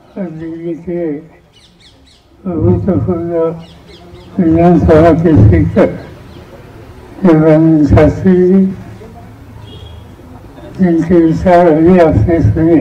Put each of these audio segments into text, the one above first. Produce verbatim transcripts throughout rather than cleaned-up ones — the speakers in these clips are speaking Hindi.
और दिल्ली के भूतपूर्व विधानसभा के स्पीकर देवानंद शास्त्री जी, जिनके विचार अभी आपने सुने।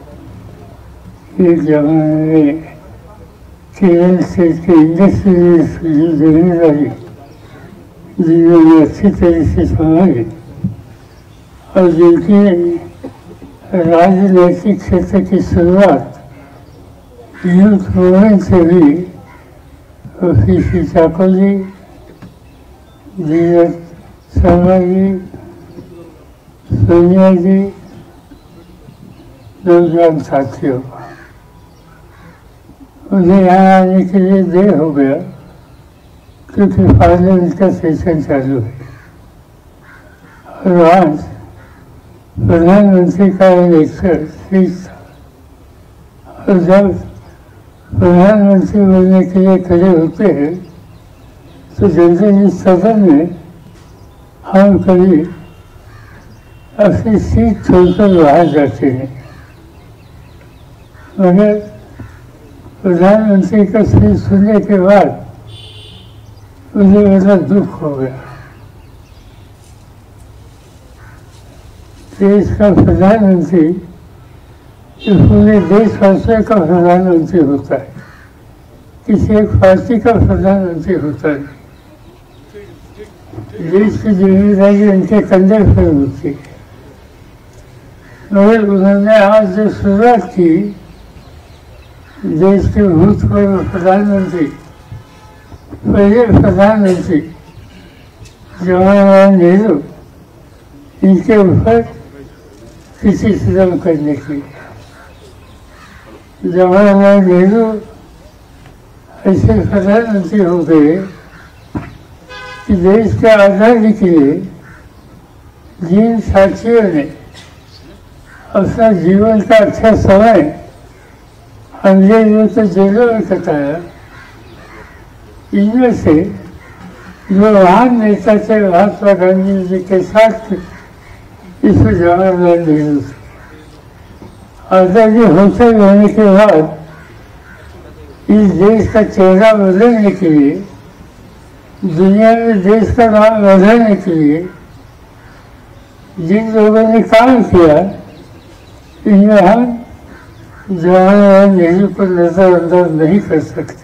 एक जमाने में केरल स्टेट के इंडस्ट्रियलिस्ट की जिम्मेदारी जिन्होंने अच्छी तरह से संभाली और जिनकी राजनैतिक क्षेत्र की शुरुआत यूथ मूवमेंट से भी सी ठाकुर जी, धीरज शर्मा जी, सोनिया जी, नौजवान साथियों, उन्हें यहाँ आने के लिए देर हो गया क्योंकि पार्लियामेंट का सेशन चालू है और आज प्रधानमंत्री का इलेक्शन स्पीच था और जब प्रधानमंत्री बोलने के लिए खड़े होते हैं तो जनरली सदन में हम कभी अपनी सीट छोड़कर बाहर जाते हैं, मगर प्रधानमंत्री का स्पीच सुनने के बाद मुझे बड़ा दुख हो गया। देश का प्रधानमंत्री पूरे देशवासियों का प्रधानमंत्री होता है, किसी एक पार्टी का प्रधानमंत्री होता है। देश की जिम्मेदारी उनके कंधे पर होती है, मगर उन्होंने आज जो शुरुआत की, देश के भूतपूर्व प्रधानमंत्री, पहले प्रधानमंत्री जवाहरलाल नेहरू, इनके ऊपर किसी सितम करने की। जवाहरलाल नेहरू ऐसे प्रधानमंत्री हो गए कि देश के आज़ादी के लिए जिन साथियों ने अपना जीवन का अच्छा समय अंग्रेजों के जेलों में कटाया, इनमें से जो महान नेता थे महात्मा गांधी जी के साथ इसमें जवाहरलाल नेहरू थे। आज़ादी होते रहने के बाद इस देश का चेहरा बदलने के लिए, दुनिया में देश का नाम बढ़ाने के लिए जिन लोगों ने काम किया, इनमें हम जवाहरलाल नेहरू को नजरअंदाज नहीं कर सकते।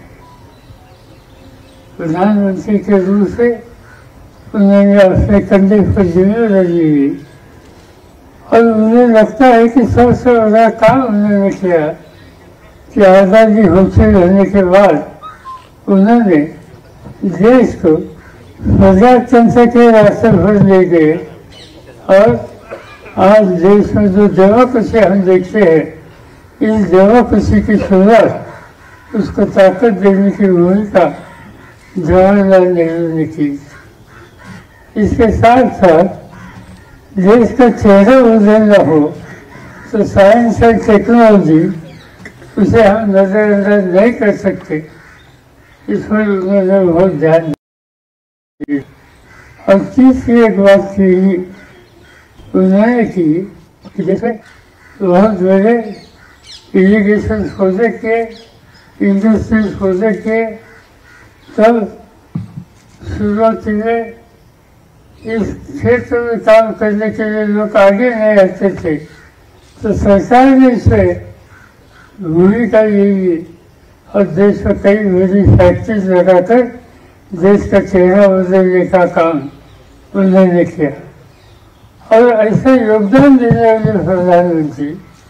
प्रधानमंत्री के रूप से उन्होंने अपने कंधे पर जिम्मेदारी ली और मुझे लगता है कि सबसे बड़ा काम उन्होंने किया कि आज़ादी होते रहने के बाद उन्होंने देश को प्रजातंत्र के रास्ते पर ले गए और आज देश में जो डेमोक्रेसी हम देखते हैं, इस डेमोक्रेसी की शुरुआत, उसको ताकत देने की भूमिका जवाहरलाल नेहरू ने की। इसके साथ साथ देश का चेहरा बदलना हो तो साइंस एंड टेक्नोलॉजी, उसे हम नजरअंदाज नहीं कर सकते, इस पर उन्होंने बहुत ध्यान दिया। और तीसरी एक बात की उन्होंने की कि जैसे बहुत बड़े इरिगेशन प्रोजेक्ट के, इंडस्ट्रियल प्रोजेक्ट के, तब शुरुआती में इस क्षेत्र में काम करने के लिए लोग आगे नहीं आते थे, तो सरकार ने इसमें भूमिका ली और देश में कई बड़ी फैक्ट्रीज लगाकर देश का चेहरा बदलने का काम उन्होंने किया। और ऐसे योगदान देने वाले प्रधानमंत्री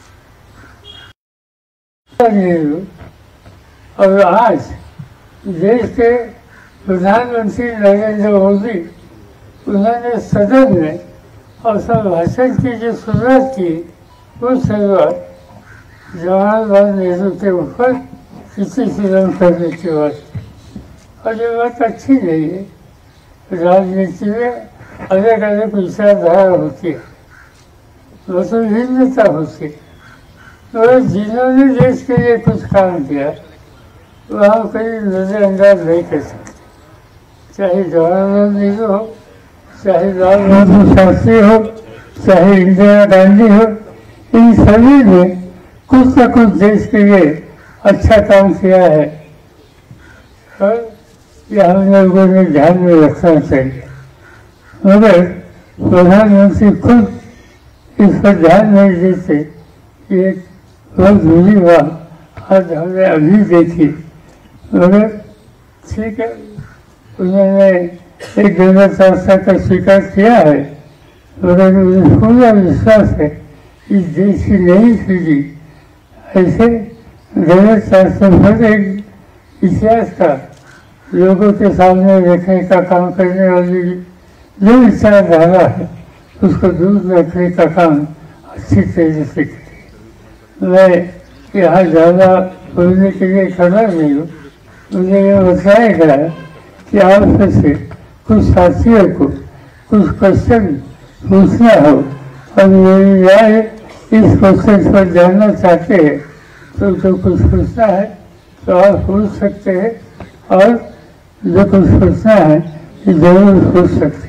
नेहरू और आज देश के प्रधानमंत्री नरेंद्र मोदी, उन्होंने सदन में और सब भाषण की जो शुरुआत की, वो शुरुआत जवाहरलाल नेहरू के ऊपर किसी सितम करने की बात, और ये बात अच्छी नहीं है। राजनीति में अलग अलग विचारधारा होती है, बहुत भिन्नता होती है, तो जिन्होंने देश के लिए कुछ काम किया वह कहीं नजरअंदाज नहीं कर सकते, चाहे जवाहरलाल नेहरू हो, चाहे लाल बहादुर शास्त्री हो, चाहे इंदिरा गांधी हो, इन सभी ने कुछ न कुछ देश के लिए अच्छा काम किया है और ये हम लोगों ने ध्यान में रखना चाहिए। मगर प्रधानमंत्री खुद इस पर ध्यान नहीं देते। ये बहुत बुरी बात आज हमने अभी देखी। मगर ठीक है, उन्होंने एक गलत संस्था का स्वीकार किया है, मगर मुझे पूरा विश्वास है कि देश की नई पीढ़ी ऐसे गलत संस्था पर एक इतिहास का लोगों के सामने रखने का काम करने वाली जो विचारधारा है उसको दूर रखने का काम अच्छी तरह से करे। मैं यहाँ ज़्यादा बोलने के लिए खड़ा नहीं हूँ। मुझे यह बताया गया कि आपसे से कुछ साथियों को कुछ क्वेश्चन पूछना हो और मेरी राय इस क्वेश्चन पर जानना चाहते हैं तो जो कुछ पूछना है तो आप पूछ सकते हैं और जो कुछ पूछना है जरूर पूछ सकते हैं।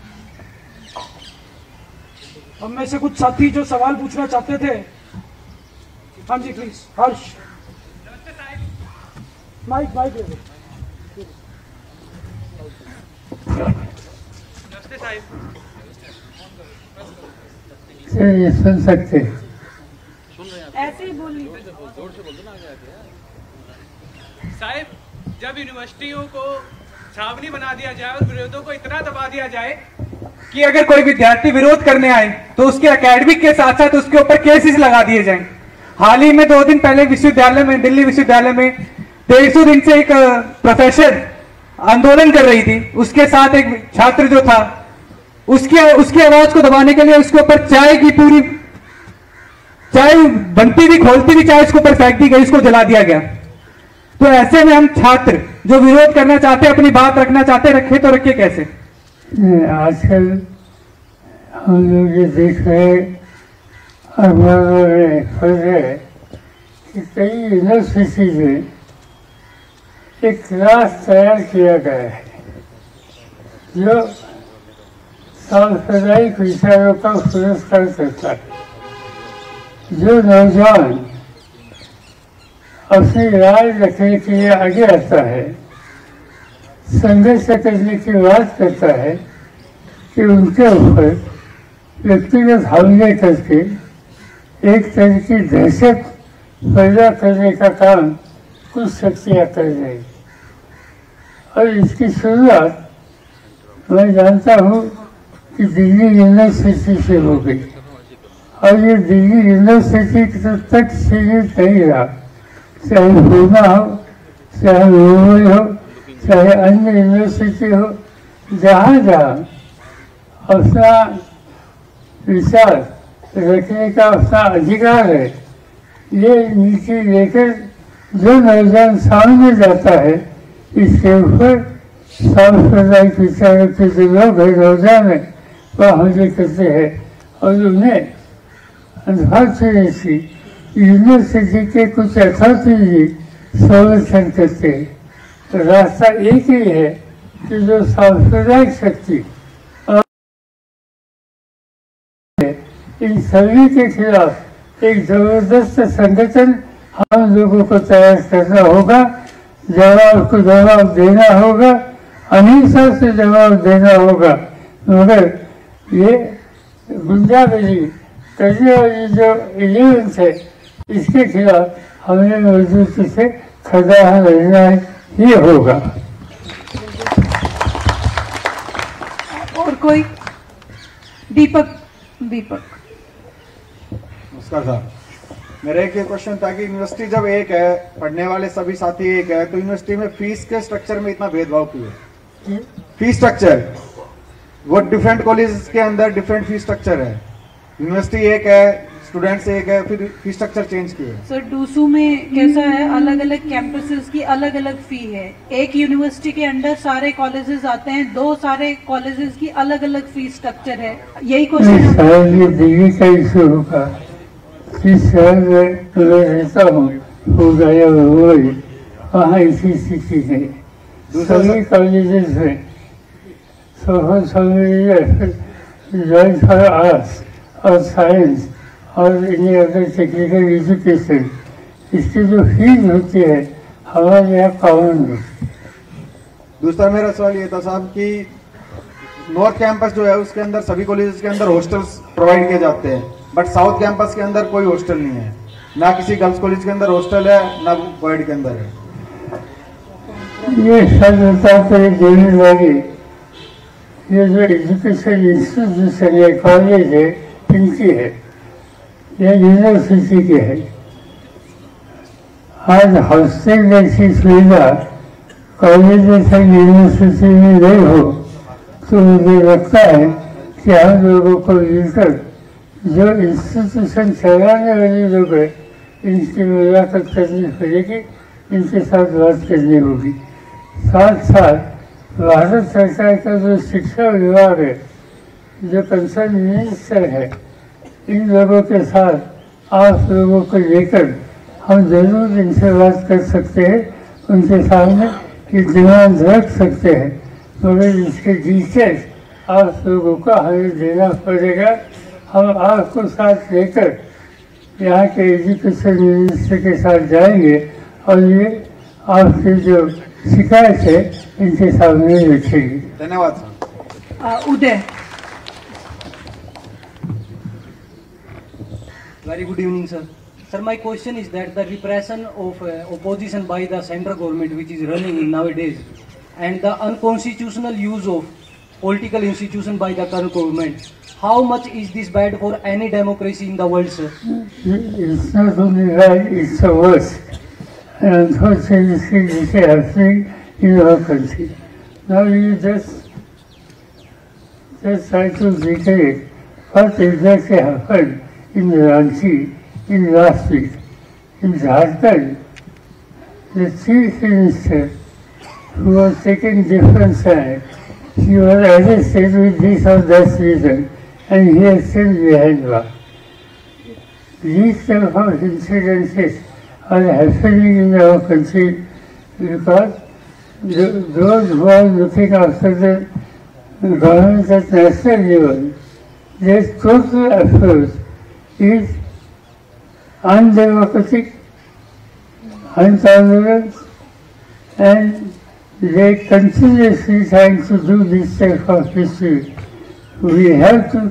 हम में से कुछ साथी जो सवाल पूछना चाहते थे, हाँ जी प्लीज। हर्ष, माइक माइक ले लो। ये सुन सकते ऐसे ही बोलिए साहब। जब यूनिवर्सिटियों को छावनी बना दिया जाए और विरोधों को इतना दबा दिया जाए कि अगर कोई विद्यार्थी विरोध करने आए तो उसके एकेडमिक के साथ साथ उसके ऊपर केसेस लगा दिए जाएं। हाल ही में दो दिन पहले विश्वविद्यालय में, दिल्ली विश्वविद्यालय में तेईसों दिन से एक प्रोफेसर आंदोलन कर रही थी, उसके साथ एक छात्र जो था उसकी उसकी आवाज को दबाने के लिए उसके ऊपर चाय की पूरी चाय बनती थी, खोलती थी चाय, उसके ऊपर फेंक दी गई, उसको जला दिया गया। तो ऐसे में हम छात्र जो विरोध करना चाहते, अपनी बात रखना चाहते, रखे तो रखे कैसे? आजकल हम लोग ये देख रहे अखबारों में पढ़ रहे कि कई यूनिवर्सिटीज में एक क्लास तैयार किया गया है जो सांप्रदायिक विचारों का पुरस्कार करता है। जो नौजवान अपनी राय रखने के लिए आगे आता है, संघर्ष करने की बात करता है कि उनके ऊपर व्यक्तिगत हमले करके एक तरह की दहशत पैदा करने का काम कुछ शक्तियाँ कर रही। और इसकी शुरुआत मैं जानता हूँ कि दिल्ली यूनिवर्सिटी से हो गई और ये दिल्ली यूनिवर्सिटी तक सीमित नहीं रहा। चाहे पूना हो, चाहे मुंबई हो, चाहे अन्य यूनिवर्सिटी हो, जहाँ जहाँ अपना विचार रखने का अपना अधिकार है, ये नीति लेकर जो नौजवान सामने जाता है इसके ऊपर सांप्रदायिक विचारों के जो लोग हैं, नौजवान है, वह हमले करते हैं और उन्हें अनफॉर्चुनेटली यूनिवर्सिटी के कुछ अथॉरिटी संरक्षण करते हैं। तो रास्ता एक ही है कि जो सांप्रदायिक शक्ति और इन सभी के खिलाफ एक जबरदस्त संगठन हम लोगों को तैयार करना होगा, जवाब को जवाब देना होगा, अहिंसा से जवाब देना होगा। मगर ये गुंडागर्दी करने वाली जो एलिमेंट है इसके खिलाफ हमें मजबूती से खड़ा रहना ही होगा। और कोई? दीपक दीपक नमस्कार साहब, मेरा एक क्वेश्चन था कि यूनिवर्सिटी जब एक है, पढ़ने वाले सभी साथी एक है, तो यूनिवर्सिटी में फीस के स्ट्रक्चर में इतना भेदभाव क्यों है? फीस स्ट्रक्चर वो डिफरेंट कॉलेज के अंदर डिफरेंट फीस स्ट्रक्चर है, यूनिवर्सिटी एक है, स्टूडेंट्स एक है, फिर फीस स्ट्रक्चर चेंज क्यों है? सर डूसू में कैसा है, अलग अलग कैंपसेस की अलग अलग फी है। एक यूनिवर्सिटी के अंडर सारे कॉलेजेस आते हैं, दो सारे कॉलेजेस की अलग अलग फीस स्ट्रक्चर है। यही क्वेश्चन दिल्ली का इशू होगा, किस शहर में मैं रहता हूँ हो गया वही वहाँ इसी स्थिति है। सभी कॉलेजेस में जॉइंट फॉर आर्ट्स और साइंस और एनी अदर टेक्निकल एजुकेशन इसकी जो फीस होती है हमारे यहाँ कॉमन होती है। दूसरा मेरा सवाल ये था साहब कि नॉर्थ कैंपस जो है उसके अंदर सभी कॉलेजेस के अंदर हॉस्टल्स प्रोवाइड किए जाते हैं, बट साउथ कैंपस के अंदर कोई हॉस्टल नहीं है, ना किसी गर्ल्स कॉलेज के अंदर हॉस्टल है ना बॉयड के अंदर है। ये सर्वता पर जिम्मेदारी ये जो एजुकेशन इंस्टीट्यूशन है, कॉलेज है, इनकी है, ये यूनिवर्सिटी की है। आज हॉस्टल जैसी सुविधा कॉलेज जैसे यूनिवर्सिटी में नहीं हो तो मुझे लगता है कि हम लोगों को मिलकर जो इंस्टीट्यूशन चलाने वाले लोग हैं इनकी मुलाकात करनी पड़ेगी, इनके साथ बात करनी होगी। साथ साथ भारत सरकार का जो शिक्षा विभाग है, जो कंसर्न मिनिस्टर है, इन लोगों के साथ आप लोगों को लेकर हम जरूर इनसे बात कर सकते हैं, उनके सामने ये डिमांड रख सकते हैं, मगर इसके डिटेल्स आप लोगों को हमें देना पड़ेगा। हम आपको साथ लेकर यहाँ के एजुकेशन मिनिस्टर के साथ जाएंगे और ये आपकी जो शिकायत है इनके सामने रखेंगे। धन्यवाद sir. Uday. Very good evening, sir. Sir, my question is that the repression of uh, opposition by the central government, which is running in nowadays, and the unconstitutional use of political institution by the current government, how much is this bad for any democracy in the world, sir? It's not only right, it's the worst. And unfortunately, this is happening in our country. Now you just, just try to recreate what exactly happened in Ranchi in last week. In Jharkhand, the chief minister who was taking different side, he was arrested with this or that reason and he is still behind bars. These type of incidences are happening in our country because the, those who are looking after the government at national level, their total approach is undemocratic, intolerant, and they continuously trying to do this type of history. We have to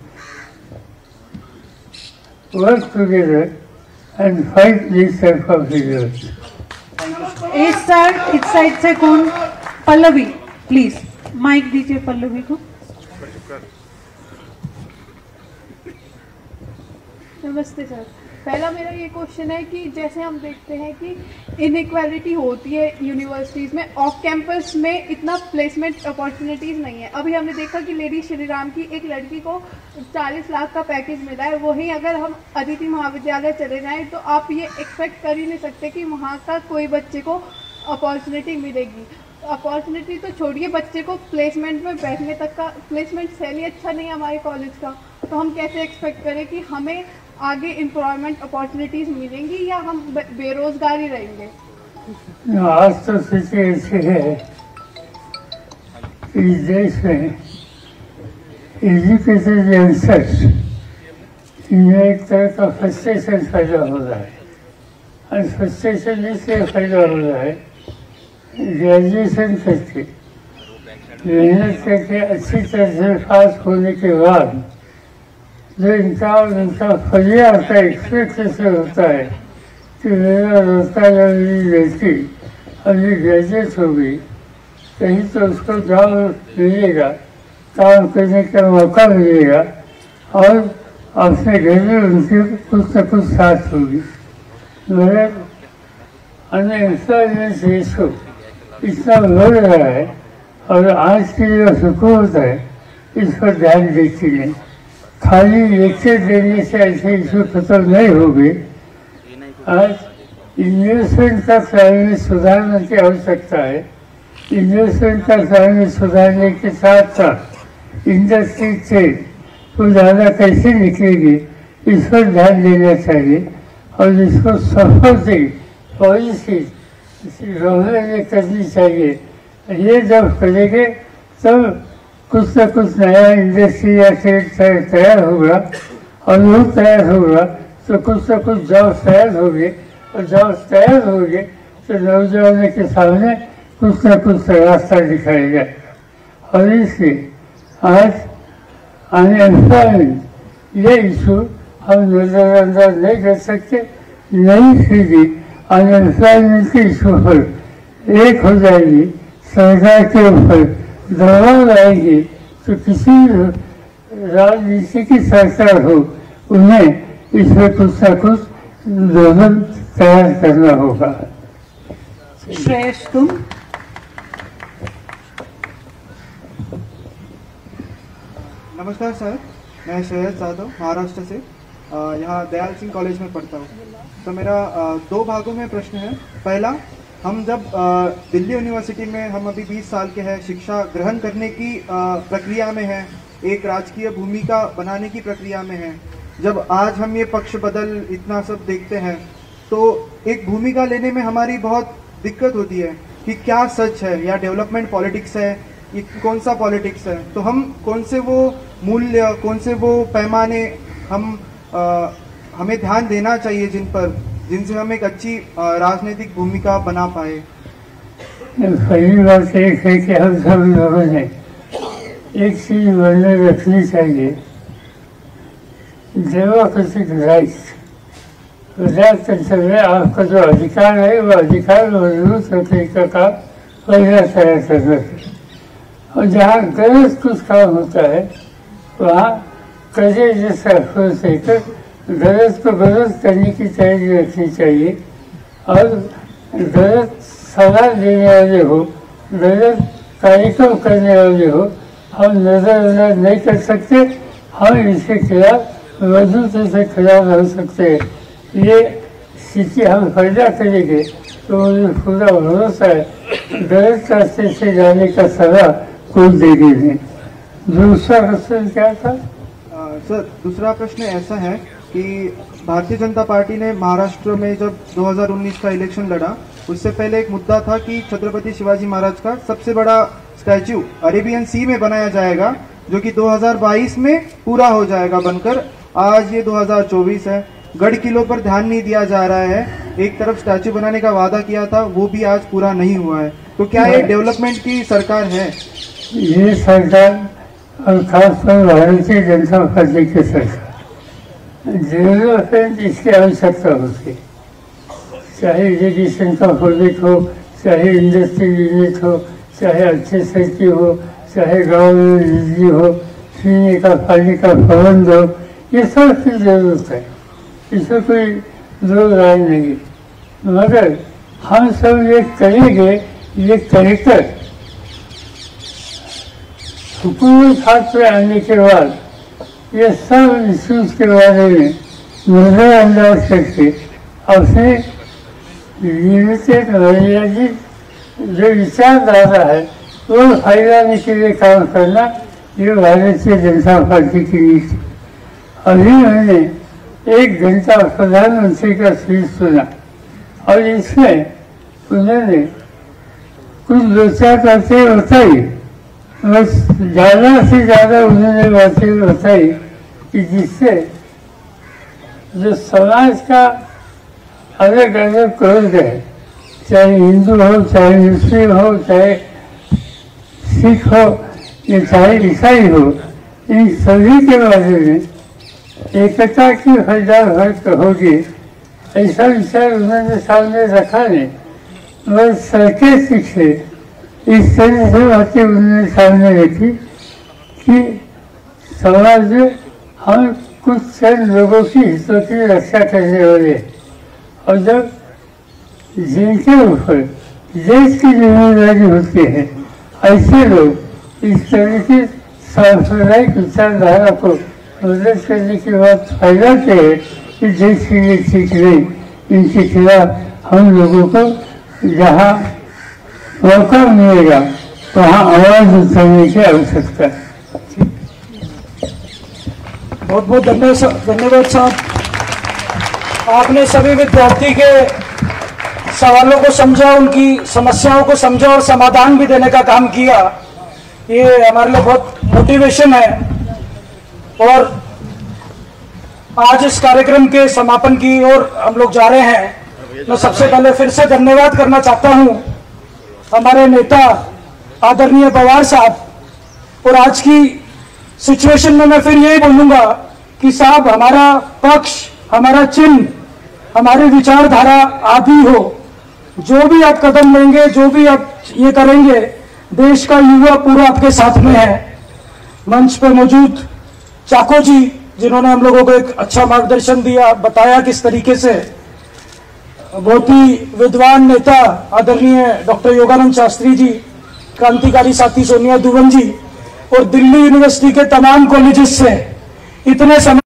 work together and fight this type of issues. इस साइड इस साइड से कौन? पल्लवी, प्लीज माइक दीजिए पल्लवी को। नमस्ते सर। पहला मेरा ये क्वेश्चन है कि जैसे हम देखते हैं कि इनइक्वालिटी होती है यूनिवर्सिटीज़ में, ऑफ कैंपस में इतना प्लेसमेंट अपॉर्चुनिटीज़ नहीं है। अभी हमने देखा कि लेडी श्रीराम की एक लड़की को चालीस लाख का पैकेज मिला है, वहीं अगर हम अदिति महाविद्यालय चले जाएं तो आप ये एक्सपेक्ट कर ही नहीं सकते कि वहाँ का कोई बच्चे को अपॉर्चुनिटी मिलेगी। अपॉर्चुनिटी तो छोड़िए, बच्चे को प्लेसमेंट में बैठने तक का प्लेसमेंट सेल ही अच्छा नहीं है हमारे कॉलेज का, तो हम कैसे एक्सपेक्ट करें कि हमें आगे एम्प्लॉयमेंट अपॉर्चुनिटीज मिलेंगी या हम बेरोजगार ही रहेंगे? आज तो स्थिति ऐसी है इस देश में एजुकेटेड यंगस्टर्स इनमें एक तरह का फ्रस्ट्रेशन पैदा हो रहा है। और फ्रस्ट्रेशन इसलिए पैदा हो रहा है, ग्रेजुएशन करके मेहनत करके अच्छी तरह से पास होने के बाद जो इनका और इनका फरिया होता है, एक्सपेक्टेशन होता है कि मेरा रोजगार या मेरी लड़की अभी ग्रेजुएट होगी, कहीं तो उसको जॉब मिलेगा, काम करने का मौका मिलेगा और अपने घर में उनके कुछ न कुछ साथ होगी। मगर अनएम्प्लॉयमेंट रेशो इतना बढ़ रहा है और आज की जो हुकूमत है इस पर ध्यान देती नहीं। खाली लेक्चर देने से ऐसे इशू खत्म नहीं होगी। आज इन्वेस्टमेंट का क्लाइमेट सुधारने की आवश्यकता है। इन्वेस्टमेंट का क्लाइमेट सुधारने के साथ साथ इंडस्ट्री से तो ज़्यादा कैसे निकलेगी इस पर ध्यान देना चाहिए और इसको सपोर्टिंग पॉलिसी गवर्नमेंट ने करनी चाहिए। ये जब करेंगे तब कुछ न कुछ नया इंडस्ट्री या ट्रेड तैयार होगा और वो तैयार होगा तो कुछ न कुछ जॉब तैयार होंगे और जब तैयार होंगे तो नौजवानों के सामने कुछ न कुछ रास्ता दिखाया जाएगा। और इसलिए आज अनएम्प्लॉयमेंट ये इशू हम नजरअंदाज नहीं कर सकते। नई पीढ़ी अनएम्प्लॉयमेंट के इशू पर एक हो जाएगी, सरकार के ऊपर दबाव लाएगी, तो किसी राजनीति की सरकार हो उन्हें इसमें कुछ न कुछ दोनों तैयार करना होगा। श्रेयस तुम। नमस्कार सर, मैं श्रेयस यादव महाराष्ट्र से यहाँ दयाल सिंह कॉलेज में पढ़ता हूँ। तो मेरा दो भागों में प्रश्न है। पहला, हम जब दिल्ली यूनिवर्सिटी में हम अभी बीस साल के हैं, शिक्षा ग्रहण करने की प्रक्रिया में हैं, एक राजकीय भूमिका बनाने की प्रक्रिया में हैं, जब आज हम ये पक्ष बदल इतना सब देखते हैं तो एक भूमिका लेने में हमारी बहुत दिक्कत होती है कि क्या सच है या डेवलपमेंट पॉलिटिक्स है, ये कौन सा पॉलिटिक्स है। तो हम कौन से वो मूल्य, कौन से वो पैमाने हम आ, हमें ध्यान देना चाहिए जिन पर जिनसे हम एक अच्छी राजनीतिक भूमिका बना पाए। पहली बात एक है कि हम सब लोगों ने एक चीज मन में रखनी चाहिए, डेमोक्रेटिक राइट्स। प्रजातंत्र में आपका जो अधिकार है वो अधिकार मजबूत रखने का काम पहला तैयार करना चाहिए। और जहाँ गलत कुछ काम होता है वहाँ कजे जैसा अफसोस देकर गलत को गलत करने की तैयारी रखनी चाहिए। और गलत सलाह देने वाले हो, गलत कार्यक्रम करने वाले हो, हम नजरअंदाज नहीं कर सकते। हम इसके खिलाफ मजबूती से खिलाफ हो सकते हैं। ये स्थिति हम पैदा करेंगे तो मुझे पूरा भरोसा है गलत रास्ते से जाने का सलाह कोई देगी नहीं। दूसरा क्वेश्चन क्या था? आ, सर दूसरा प्रश्न ऐसा है कि भारतीय जनता पार्टी ने महाराष्ट्र में जब दो हज़ार उन्नीस का इलेक्शन लड़ा, उससे पहले एक मुद्दा था कि छत्रपति शिवाजी महाराज का सबसे बड़ा स्टैच्यू अरेबियन सी में बनाया जाएगा, जो कि दो हज़ार बाईस में पूरा हो जाएगा बनकर। आज ये दो हज़ार चौबीस है, गढ़ किलों पर ध्यान नहीं दिया जा रहा है। एक तरफ स्टैच्यू बनाने का वादा किया था, वो भी आज पूरा नहीं हुआ है। तो क्या ये डेवलपमेंट की सरकार है? ये सरकार और खासकर भारतीय जनता पार्टी की सरकार डेवलपमेंट इसकी आवश्यकता होती है। चाहे एजुकेशन का प्रोजेक्ट हो, चाहे इंडस्ट्री यूनिट हो, चाहे अच्छे सड़कें हो, चाहे गाँव में बिजली हो, पीने का पानी का प्रबंध हो, ये सब की जरूरत है, इसमें कोई दो राय नहीं। मगर हम सब ये करेंगे, ये कहकर हुकूमत हाथ पे आने के बाद ये सब इश्यूज के बारे में नजरअंदाज करके अपने लिमिटेड मर्यादित जो विचारधारा है वो फैलाने के लिए काम करना, ये भारतीय जनता पार्टी की नीति। अभी मैंने एक घंटा प्रधानमंत्री का स्पीच सुना और इसमें उन्होंने कुछ दो चार बातें बताई, बस ज़्यादा से ज़्यादा उन्होंने बातें बताई कि जिससे जो समाज का अलग अलग वर्ग है, चाहे हिंदू हो, चाहे मुस्लिम हो, चाहे सिख हो या चाहे ईसाई हो, इन सभी के बारे में एकता की फैलाव भक्त होगी, ऐसा विचार उन्होंने सामने रखा नहीं। बस सड़कें सीखे इस तरह से बातें उन्होंने सामने रखी कि समाज में हम कुछ चंद लोगों की हितों की रक्षा करने वाले, और जब जिनके ऊपर देश की जिम्मेदारी होती है ऐसे लोग इस तरह की सांप्रदायिक विचारधारा को मदद करने की बात फैलाते हैं कि देश के लिए ठीक नहीं, इनके खिलाफ हम लोगों को जहाँ मौका मिलेगा वहाँ आवाज उठाने की आवश्यकता है। बहुत बहुत धन्यवाद धन्यवाद साहब, आपने सभी विद्यार्थी के सवालों को समझा, उनकी समस्याओं को समझा और समाधान भी देने का काम किया। ये हमारे लिए बहुत मोटिवेशन है। और आज इस कार्यक्रम के समापन की ओर हम लोग जा रहे हैं। मैं सबसे पहले फिर से धन्यवाद करना चाहता हूं हमारे नेता आदरणीय पवार साहब। और आज की सिचुएशन में मैं फिर यही बोलूंगा कि साहब, हमारा पक्ष, हमारा चिन्ह, हमारी विचारधारा आदि हो, जो भी आप कदम लेंगे, जो भी आप ये करेंगे, देश का युवा पूरा आपके साथ में है। मंच पे मौजूद चाको जी, जिन्होंने हम लोगों को एक अच्छा मार्गदर्शन दिया, बताया किस तरीके से, बहुत ही विद्वान नेता आदरणीय डॉक्टर योगानंद शास्त्री जी, क्रांतिकारी साथी सोनिया दुवन जी, और दिल्ली यूनिवर्सिटी के तमाम कॉलेजेस से इतने समय